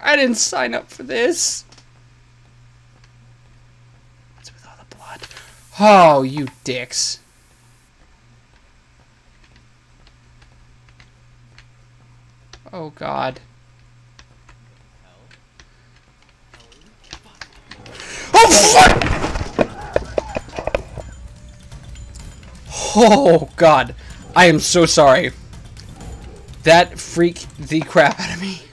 I didn't sign up for this. What's with all the blood? Oh, you dicks. Oh, God. Oh, fuck! Oh, God. I am so sorry. That freaked the crap out of me.